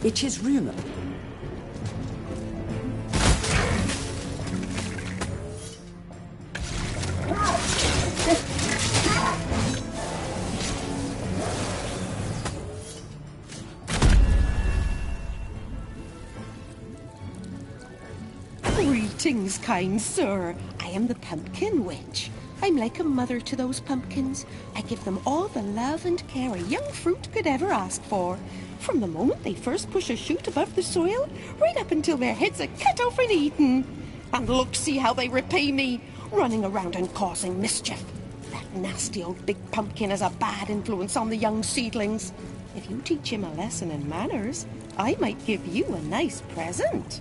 It is rumor. Greetings, kind sir. I am the Pumpkin Witch. I'm like a mother to those pumpkins. I give them all the love and care a young fruit could ever ask for. From the moment they first push a shoot above the soil, right up until their heads are cut off and eaten. And look, see how they repay me, running around and causing mischief. That nasty old big pumpkin has a bad influence on the young seedlings. If you teach him a lesson in manners, I might give you a nice present.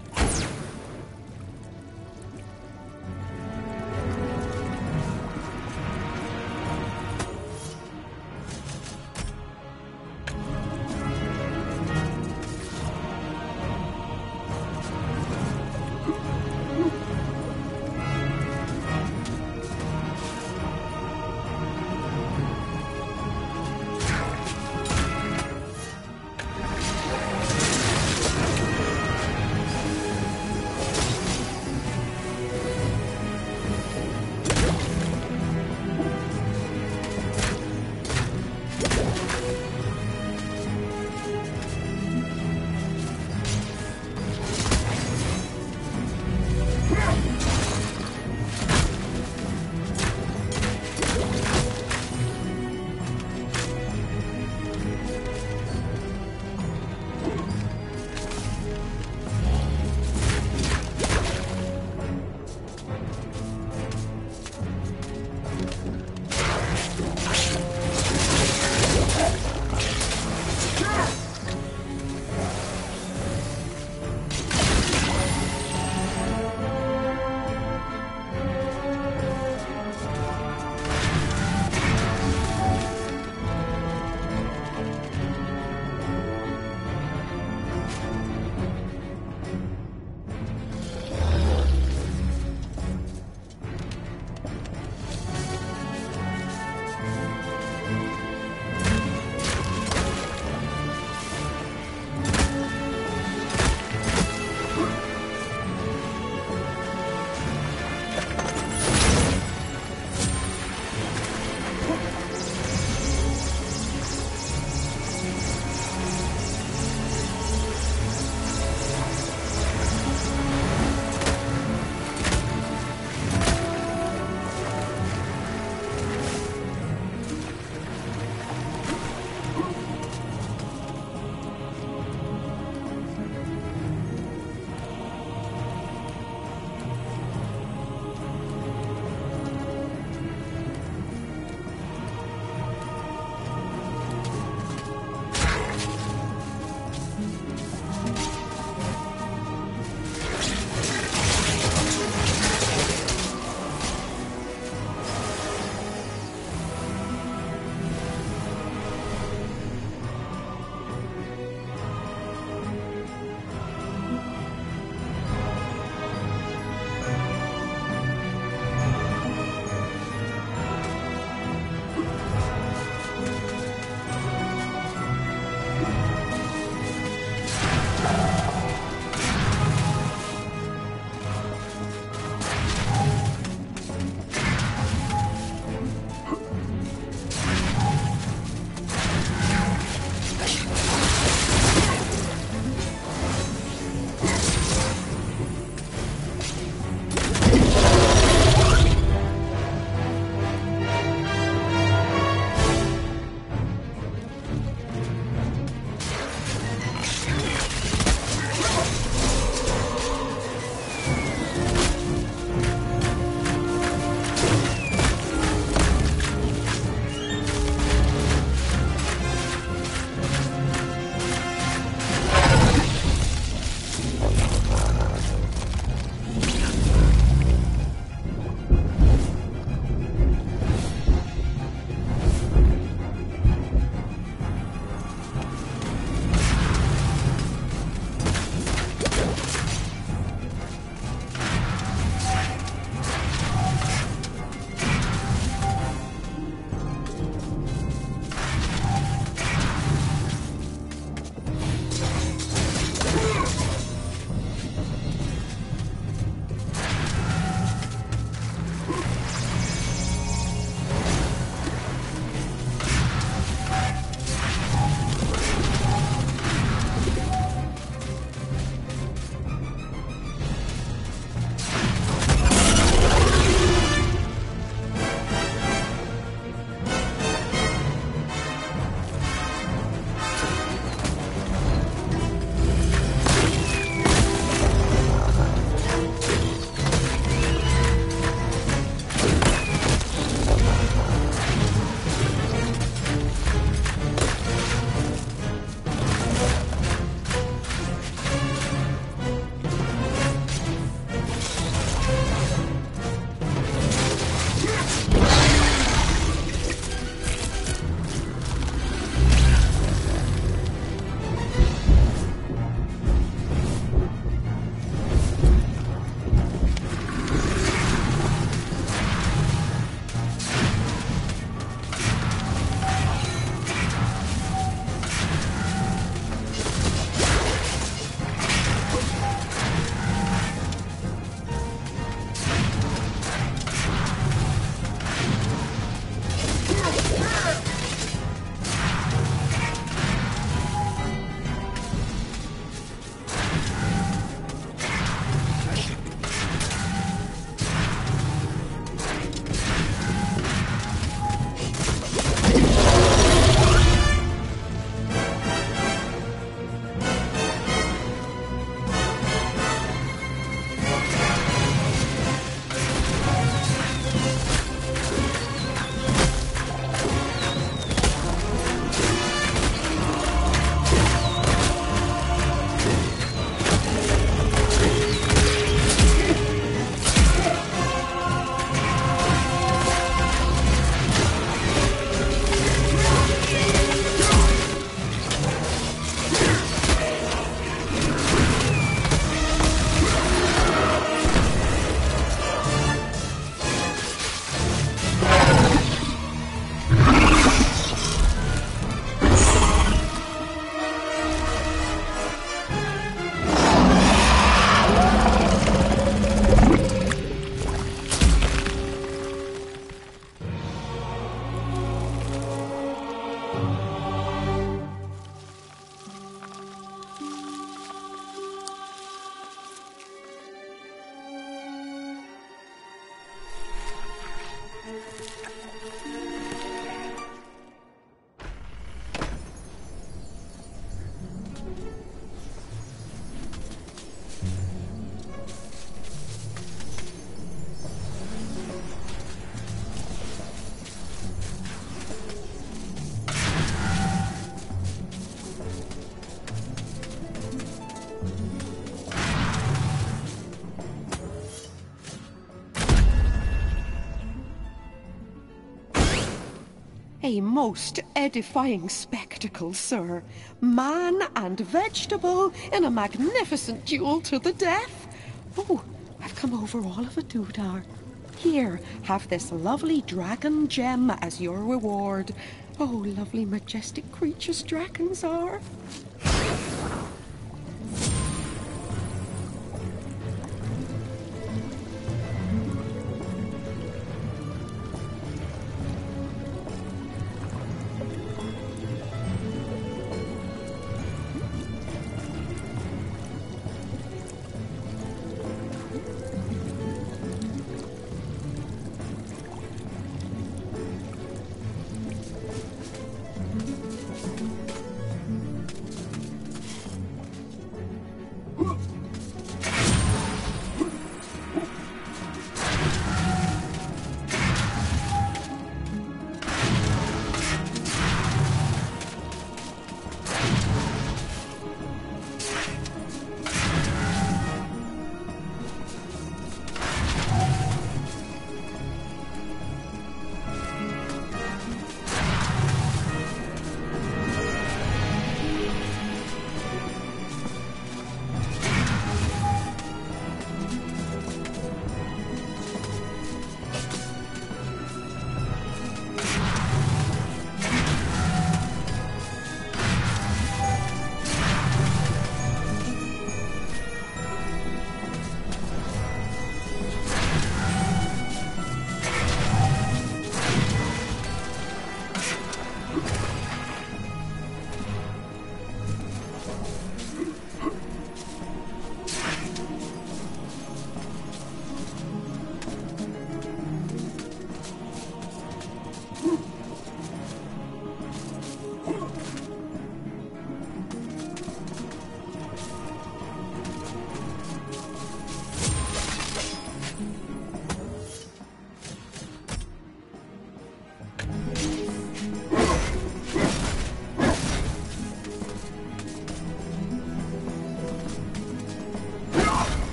A most edifying spectacle, sir. Man and vegetable in a magnificent duel to the death. Oh, I've come over all of a doodar. Here, have this lovely dragon gem as your reward. Oh, lovely, majestic creatures dragons are.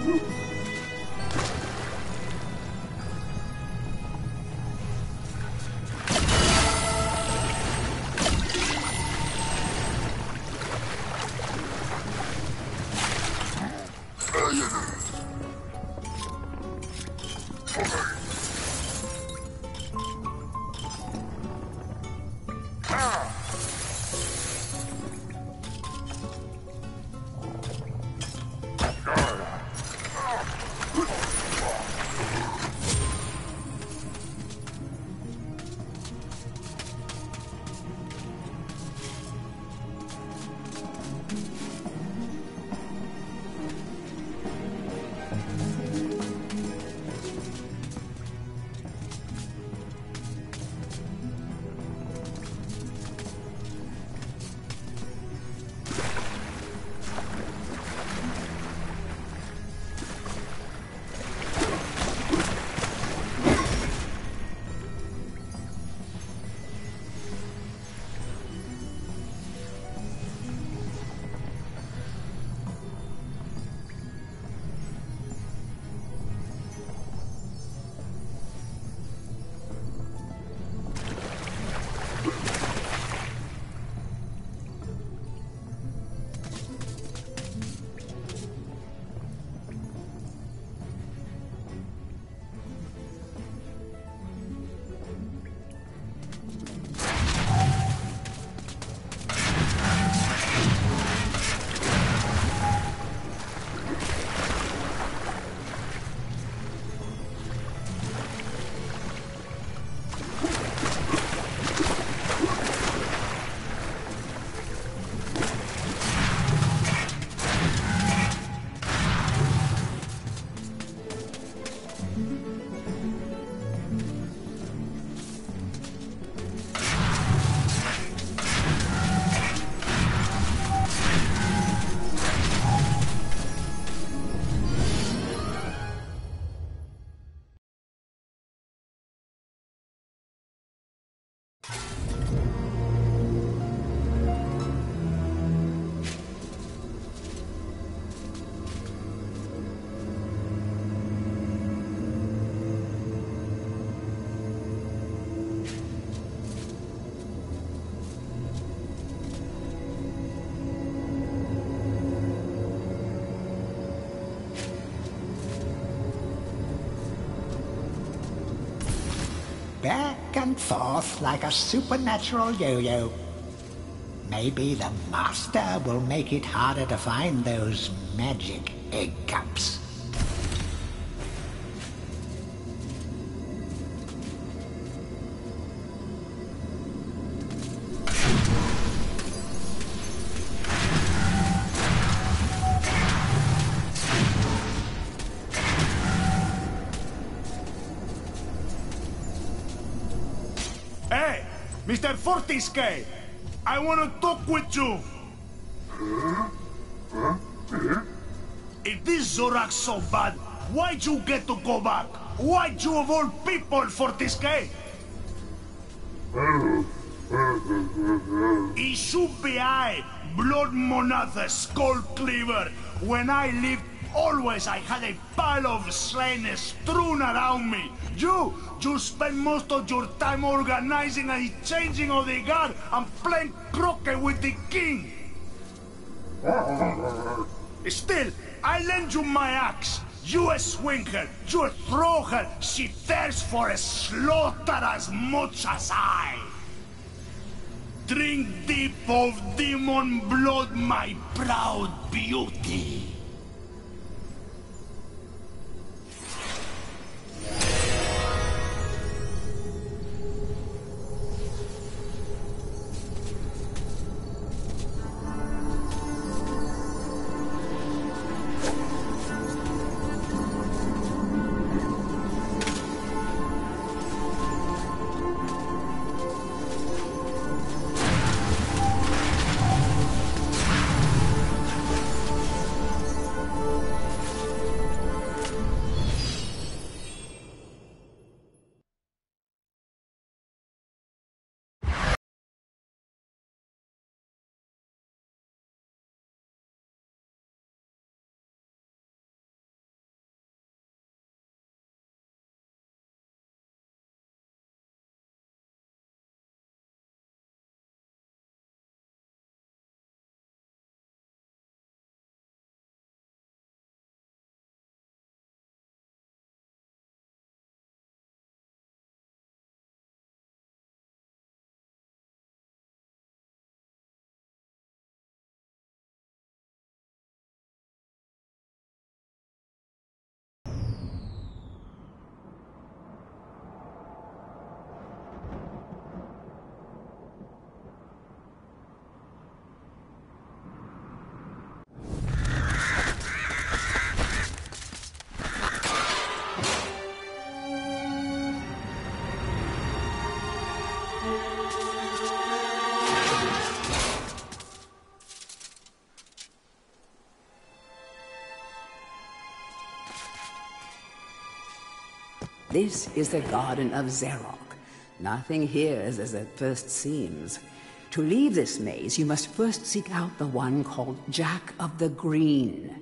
Back and forth like a supernatural yo-yo. Maybe the Master will make it harder to find those magic egg cups. Hey, Mr. Fortesque, I want to talk with you. If this Zorak's so bad, why'd you get to go back? Why'd you of all people, Fortesque? It should be I, Blood Monatha, Skull Cleaver. When I lived, always I had a pile of slain strewn around me. You spend most of your time organizing a changing of the guard and playing croquet with the king. Still, I lend you my axe. You swing her, you throw her. She thirsts for a slaughter as much as I. Drink deep of demon blood, my proud beauty. This is the Garden of Zarok. Nothing here is as it first seems. To leave this maze, you must first seek out the one called Jack of the Green.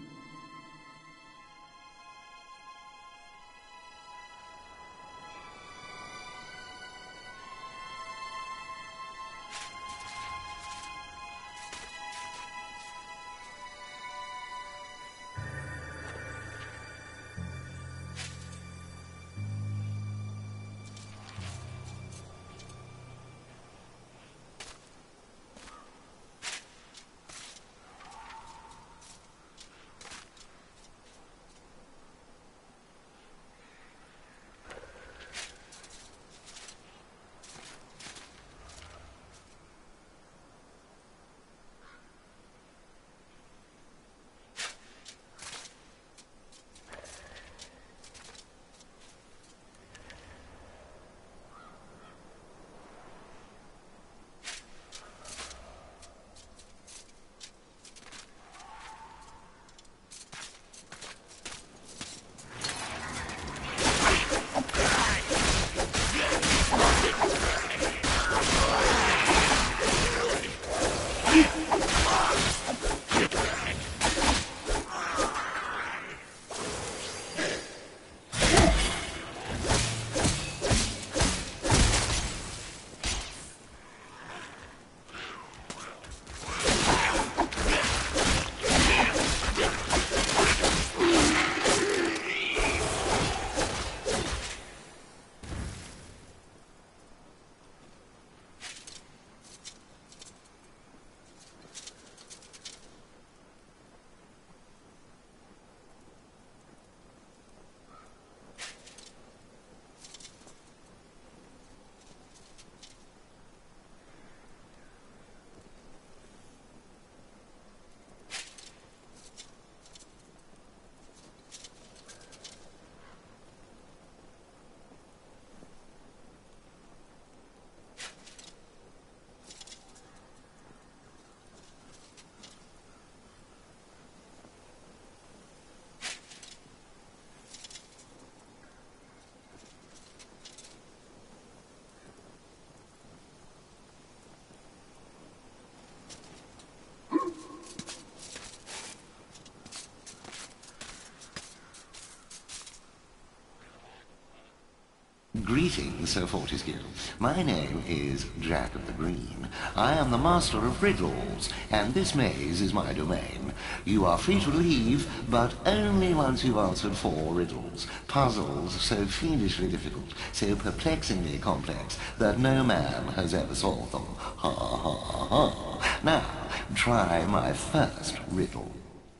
Greetings, Sir Fortescue. My name is Jack of the Green. I am the master of riddles, and this maze is my domain. You are free to leave, but only once you've answered 4 riddles. Puzzles so fiendishly difficult, so perplexingly complex, that no man has ever solved them. Ha ha ha. Now, try my first riddle.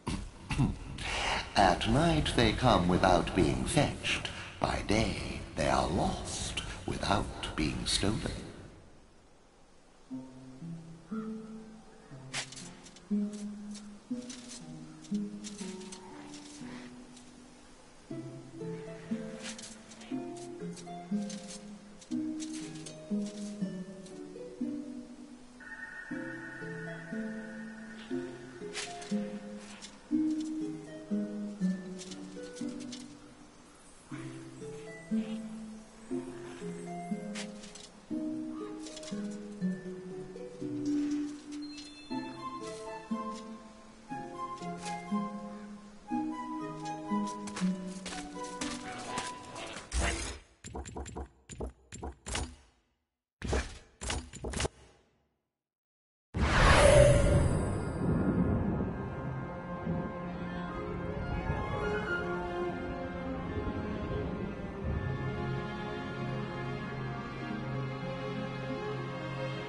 At night they come without being fetched. By day they are lost without being stolen.